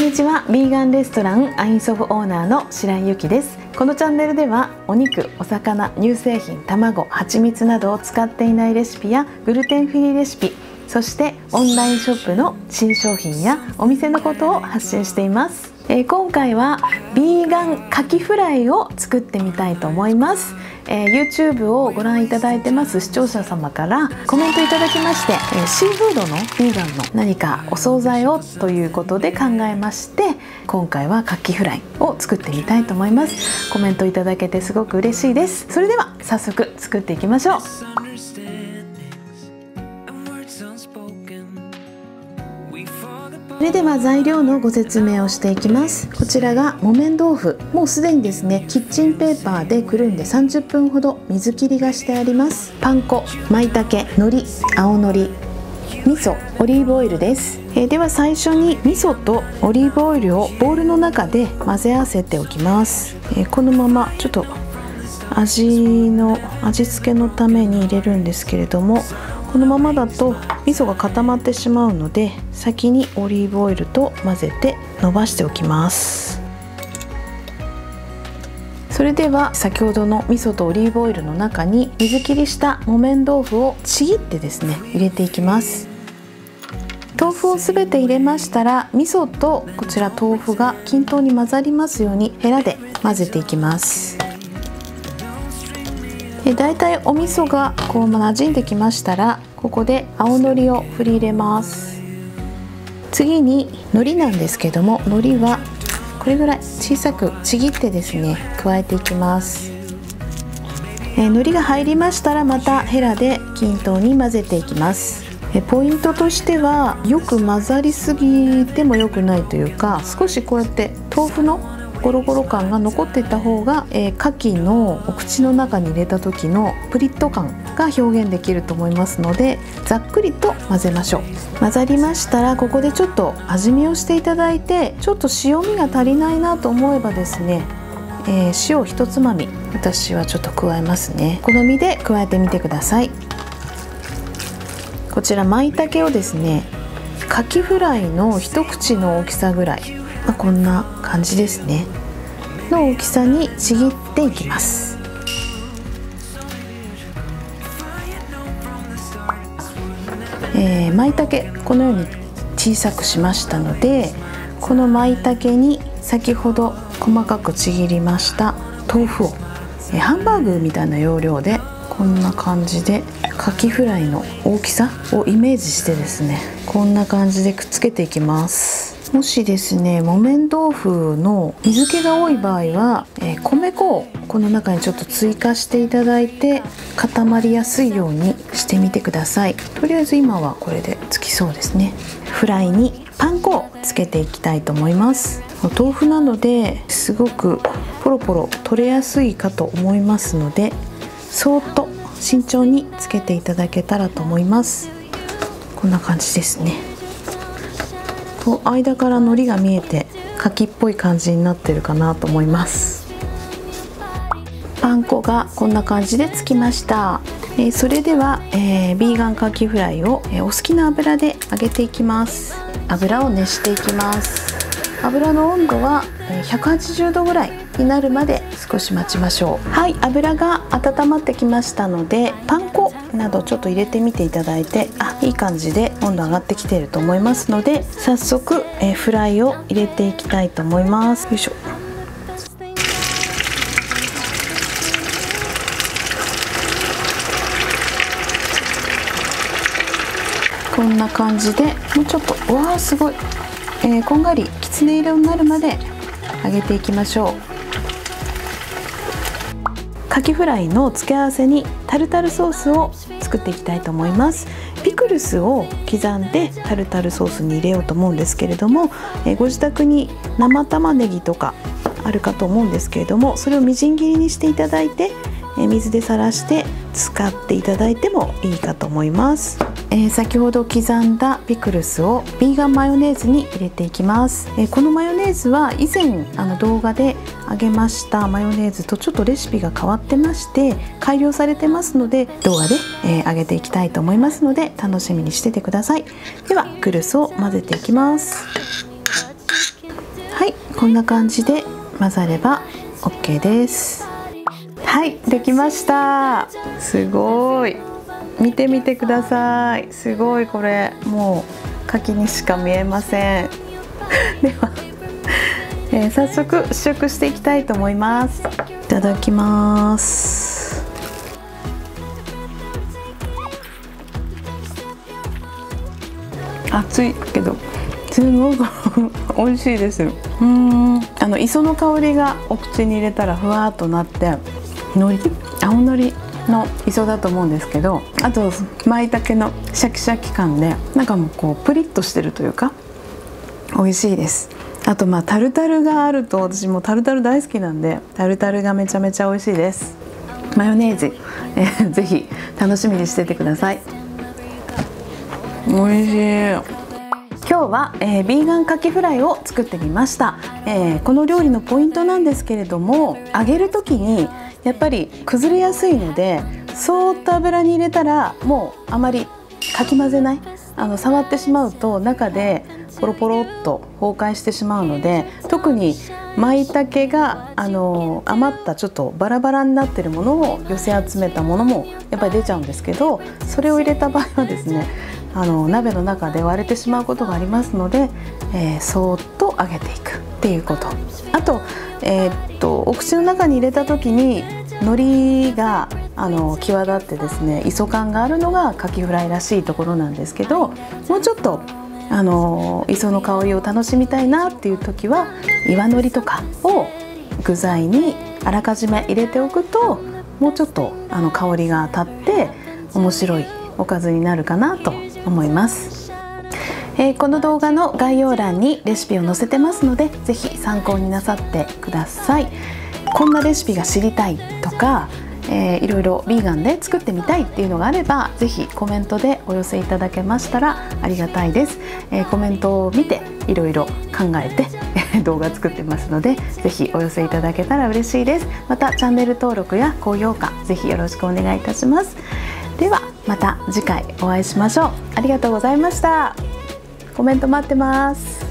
にちは。ビーガンレストランアインソフオーナーの白井由紀です。このチャンネルではお肉、お魚、乳製品、卵、蜂蜜などを使っていないレシピやグルテンフリーレシピ、そしてオンラインショップの新商品やお店のことを発信しています。今回はビーガンカキフライを作ってみたいと思います。YouTube をご覧いただいてます視聴者様からコメントいただきまして、シーフードのビーガンの何かお惣菜をということで考えまして、今回はカキフライを作ってみたいと思います。コメントいただけてすごく嬉しいです。それでは早速作っていきましょう。それでは材料のご説明をしていきます。こちらが木綿豆腐、もうすでにですねキッチンペーパーでくるんで30分ほど水切りがしてあります。パン粉、舞茸、海苔、青のり、味噌、オリーブオイルです。では最初に味噌とオリーブオイルをボウルの中で混ぜ合わせておきます。このままちょっと味付けのために入れるんですけれども、このままだと味噌が固まってしまうので、先にオリーブオイルと混ぜて伸ばしておきます。それでは先ほどの味噌とオリーブオイルの中に水切りした木綿豆腐をちぎってですね入れていきます。豆腐をすべて入れましたら、味噌とこちら豆腐が均等に混ざりますようにヘラで混ぜていきます。だいたいお味噌がこう馴染んできましたら、ここで青のりを振り入れます。次に海苔なんですけども、海苔はこれぐらい小さくちぎってですね加えていきます。海苔が入りましたら、またヘラで均等に混ぜていきます。ポイントとしては、よく混ざりすぎても良くないというか、少しこうやって豆腐のゴロゴロ感が残っていた方が、牡蠣のお口の中に入れた時のプリッと感が表現できると思いますので、ざっくりと混ぜましょう。混ざりましたら、ここでちょっと味見をしていただいて、ちょっと塩味が足りないなと思えばですね、塩一つまみ私はちょっと加えますね。好みで加えてみてください。こちら舞茸をですね、カキフライの一口の大きさぐらい、こんな感じですねの大きさにちぎっていきます。舞茸このように小さくしましたので、この舞茸に先ほど細かくちぎりました豆腐を、ハンバーグみたいな要領でこんな感じでカキフライの大きさをイメージしてですね、こんな感じでくっつけていきます。もしですね木綿豆腐の水気が多い場合は、米粉をこの中にちょっと追加していただいて固まりやすいようにしてみてください。とりあえず今はこれでつきそうですね。フライにパン粉をつけていきたいと思います。豆腐なのですごくポロポロ取れやすいかと思いますので、そーっと慎重につけていただけたらと思います。こんな感じですね。間から海苔が見えて柿っぽい感じになってるかなと思います。パン粉がこんな感じでつきました。それでは、ビーガンカキフライを、お好きな油で揚げていきます。油を熱していきます。油の温度は180度ぐらいになるまで少し待ちましょう。はい、油が温まってきましたので、パン粉などちょっと入れてみていただいて、いい感じで温度上がってきていると思いますので、早速、フライを入れていきたいと思います。よいしょ。こんな感じで、もうちょっと、わあすごい、こんがりきつね色になるまで揚げていきましょう。カキフライの付け合わせにタルタルソースを作っていきたいと思います。ピクルスを刻んでタルタルソースに入れようと思うんですけれども、ご自宅に生玉ねぎとかあるかと思うんですけれども、それをみじん切りにしていただいて、水でさらして使っていただいてもいいかと思います。先ほど刻んだピクルスをビーガンマヨネーズに入れていきます。このマヨネーズは以前動画で揚げましたマヨネーズとちょっとレシピが変わってまして改良されてますので、動画で揚げていきたいと思いますので楽しみにしててください。ではピクルスを混ぜていきます。 こんな感じで混ざれば OK です。はい、できました。すごい、見てみてください。すごい、これもう柿にしか見えませんでは、早速試食していきたいと思います。いただきます。熱いけどすごく美味しいです。磯の香りがお口に入れたらふわっとなって、青のりの磯だと思うんですけど、あと舞茸のシャキシャキ感で中もこうプリッとしてるというか美味しいです。あとタルタルがあると、私もタルタル大好きなんで、タルタルがめちゃめちゃ美味しいです。マヨネーズ、ぜひ楽しみにしててください。美味しい。今日は、ビーガンカキフライを作ってみました。この料理のポイントなんですけれども、揚げる時にやっぱり崩れやすいので、そーっと油に入れたらもうあまりかき混ぜない、触ってしまうと中でポロポロっと崩壊してしまうので、特に舞茸が余ったちょっとバラバラになってるものを寄せ集めたものもやっぱり出ちゃうんですけど、それを入れた場合はですね、鍋の中で割れてしまうことがありますので、そーっと揚げていくっていうこと。あと、お口の中に入れた時に海苔が際立ってですね、磯感があるのがカキフライらしいところなんですけど、もうちょっと磯の香りを楽しみたいなっていう時は岩のりとかを具材にあらかじめ入れておくと、もうちょっと香りが立って面白いおかずになるかなと思います。この動画の概要欄にレシピを載せてますので、ぜひ参考になさってください。こんなレシピが知りたいとか、いろいろビーガンで作ってみたいっていうのがあれば、ぜひコメントでお寄せいただけましたらありがたいです。コメントを見ていろいろ考えて動画作ってますので、ぜひお寄せいただけたら嬉しいです。またチャンネル登録や高評価ぜひよろしくお願いいたします。ではまた次回お会いしましょう。ありがとうございました。コメント待ってます。